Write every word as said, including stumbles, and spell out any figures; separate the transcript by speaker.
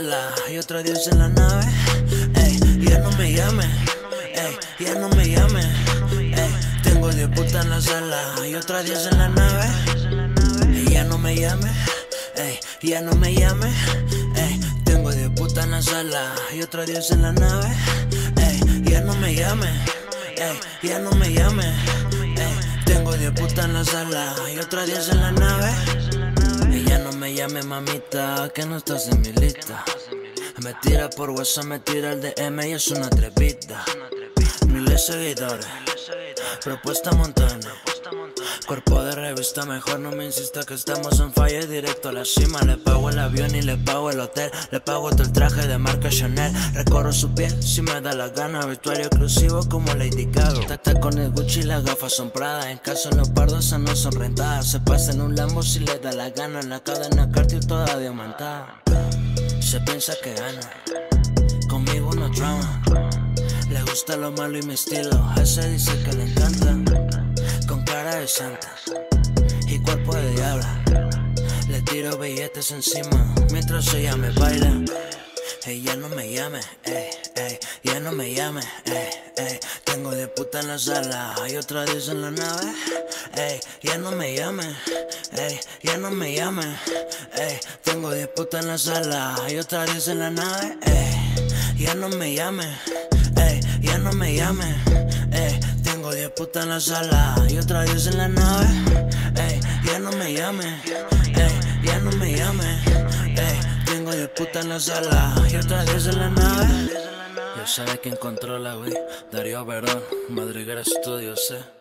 Speaker 1: sala y otros diez en la nave. Ey, ya no me llame, ey, ya no me llame. Ey, tengo diez putas en la sala y otras diez en la nave. Ey, ya no me llame, ey, ya no me llame. Ey, tengo diez putas en la sala y otras diez en la nave. Ey, ya no me llame, ey, ya no me llame. Ey, tengo diez putas en la sala y otras diez en la nave. Y ya no me llame mamita, que no estás en mi lista. Me tira por WhatsApp, me tira el D M y es una atrevida. Miles de seguidores, propuesta montana. Cuerpo de revista, mejor no me insista que estamos en falla. Directo a la cima, le pago el avión y le pago el hotel. Le pago todo el traje de marca Chanel. Recorro su piel si me da la gana. Vestuario exclusivo como Lady Gaga. Tata con el Gucci y las gafas son Prada. En caso Leopardo esas no son rentadas. Se pasa en un Lambo si le da la gana. En la cadena Cartier toda diamantada. Se piensa que gana, conmigo no drama. Le gusta lo malo y mi estilo, a ese dice que le encanta. Con cara de santa y cuerpo de diabla. Le tiro billetes encima mientras ella me baila. Ella no me llame, ey, ey, ya no me llame, ey, ey. Tengo diez putas en la sala y otra diez en la nave. Ey, ya no me llame, ey, ya no me llame. Ey, tengo diez putas en la sala y otra diez en la nave. Ey, ya no me llame, ey, ya no me llame. Ey, tengo diez putas en la sala y otra diez en la nave. Ey, ya no me llame, ey, ya no me llame. Ey, tengo diez putas en la sala y otra diez en la nave. Ya sabe quién controla, güey. Darío Verón, Madriguera Studios, eh.